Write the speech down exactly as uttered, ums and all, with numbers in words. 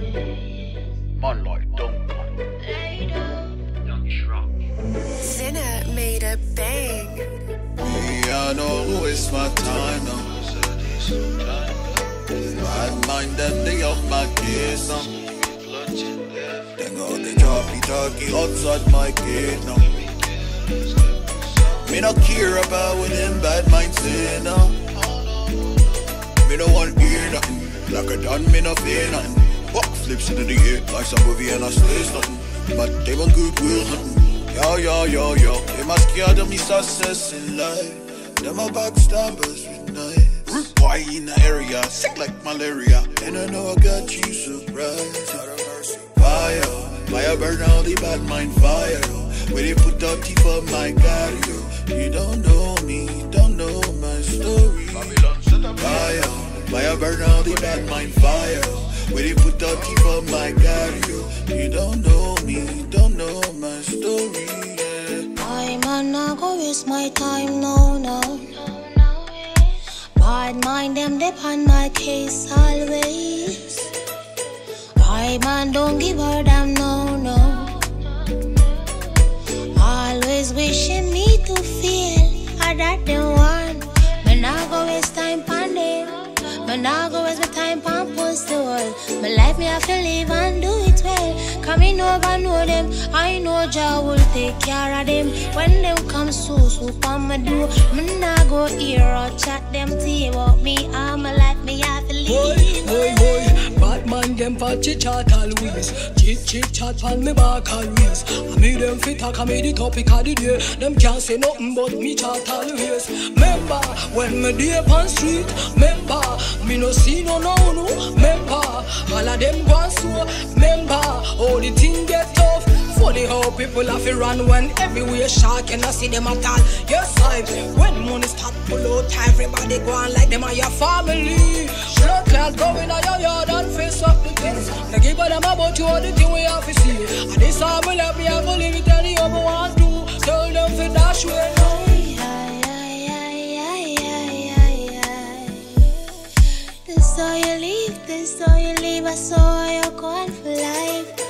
Man like Duncan. Dunkishrock. Sinner made a bang. Me, I know it's my time now. Bad mind them, they off my case now. They go, they choppy talky outside my gate now. Me no care about what them bad minds say now. Me no want hear nothing. Like a done, me no fear nothing. Walk flips into the air like some movie and I stays nothing. But they want goodwill hunting. Yo, yo, yo, yo. They must scared of me success in life. Them are backstabbers with knives. Root boy in the area, sick like malaria. And I know I got you surprised. Fire, fire burn all the bad mind fire. Where they put out teeth for my God, yo. You don't know me, don't know my story. Fire, fire burn all the bad mind fire. Where they put out teeth for my God, yo. You don't know me, don't know my story, yeah. I man not go waste my time, no, no. Bad mind them depend my case always. I man don't give a damn, no, no. Always wishing me to feel I that the one. But now go waste time on them. But now go waste my time on post the world. My life me have to live and do it well. Coming over know them. I know Jah will take care of them. When them come so so on my door. Me nah go hear or chat them tea about me. All my life me have to live. Boy, boy, boy, bad man them for chit chat always. Chit chit chat on me back always. I made them fit talk, I made the topic of the day. Them can't say nothing but me chat always. Remember when me day on street. Remember me no see no no no. Remember all of them gone so. Remember all the thing get tough. Funny how people have to run when everywhere shark and I see them at all. Yes, I when money start pull out, everybody go on like them are your family. Blood clot going on your yard and face up the things. Now give them about you all the thing we have to see. And this time we let me have to leave it any other one to tell them for dash way. This how you live, this how you live, I saw you gone for life.